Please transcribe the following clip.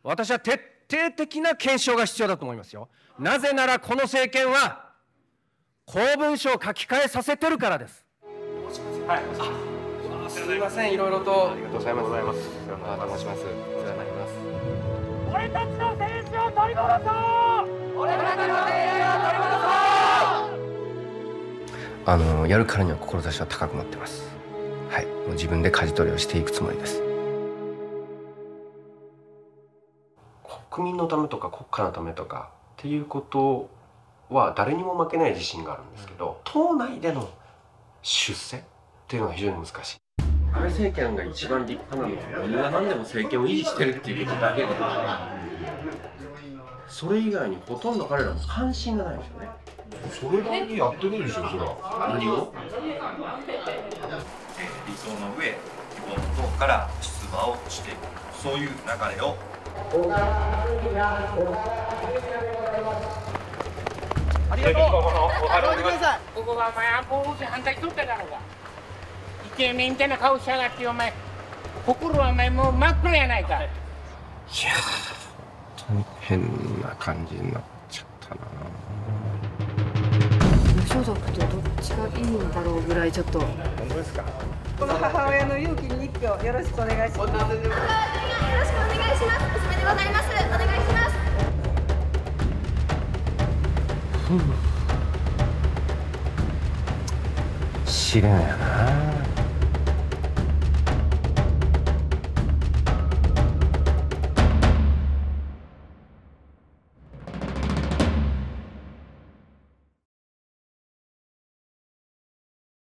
私は徹底的な検証が必要だと思いますよ。なぜならこの政権は公文書を書き換えさせてるからです。はい、すみません、いろいろとありがとうございます。川田申します。お世話になります。 俺たちの政治を取り戻そう。俺たちの政治を取り戻そう。 やるからには志は高く持ってます。はい、もう自分で舵取りをしていくつもりです。国民のためとか国家のためとかっていうことは誰にも負けない自信があるんですけど、党内での出世っていうのは非常に難しい。安倍政権が一番立派なのは何が何でも政権を維持してるっていうことだけで、それ以外にほとんど彼らも関心がないんですよね。 それなりにやってるでしょ、それは。 何を？ 理想の上、希望の党から出馬をしていく、そういう流れを。 ありがとう。ここはお前安保法制反対しとっただろうが。イケメンみたいな顔しやがってお前。心はお前もう真っ黒やないか。いやー、本当に変な感じになっちゃったな。 無所属とどっちがいいんだろうぐらいちょっと。 本当ですか？ この母親の勇気に一票よろしくお願いします。よろしくお願いします。娘でございます。お願いします。 試練やな。